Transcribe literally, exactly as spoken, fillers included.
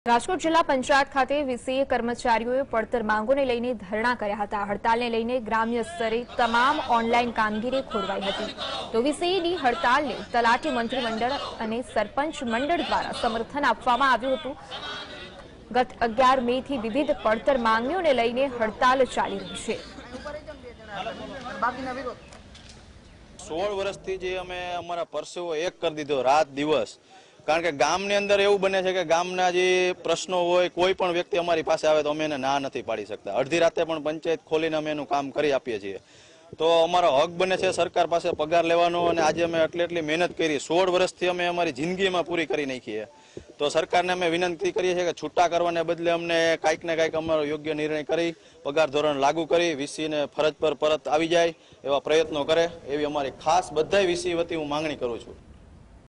રાજકોટ જિલ્લા પંચાયત ખાતે વીસીએ કર્મચારીઓએ પડતર માંગોને લઈને ધરણા કર્યા હતા। હડતાલને લઈને ગ્રામ્ય સ્તરે તમામ ઓનલાઈન કામગીરી ખોરવાઈ હતી। તો વીસીએની હડતાલને તલાટી મંત્રીમંડળ અને સરપંચ મંડળ દ્વારા સમર્થન આપવામાં આવ્યું હતું। ગત અગિયાર મે થી વિવિધ પડતર માંગણીઓને લઈને હડતાલ ચાલી રહી છે। સોળ વર્ષથી જે અમે અમારા પરસેવો એક કરી દીધો રાત દિવસ, કારણ કે ગામની અંદર એવું બને છે કે ગામના જે પ્રશ્નો હોય કોઈ પણ વ્યક્તિ અમારી પાસે આવે તો અમે એને ના નથી પાડી શકતા। અડધી રાતે પણ પંચાયત ખોલીને અમે એનું કામ કરી આપીએ છીએ। તો અમારો હક બને છે સરકાર પાસે પગાર લેવાનો, અને આજે અમે એટલી એટલી મહેનત કરી, સોળ વર્ષથી અમે અમારી જિંદગીમાં પૂરી કરી નાખીએ। તો સરકારને અમે વિનંતી કરીએ છીએ કે છૂટા કરવાને બદલે અમને કાંઈક ને કાંઈક અમારો યોગ્ય નિર્ણય કરી પગાર ધોરણ લાગુ કરી વીસીને ફરજ પર પરત આવી જાય એવા પ્રયત્નો કરે, એવી અમારી ખાસ બધાય વીસી વતી હું માંગણી કરું છું।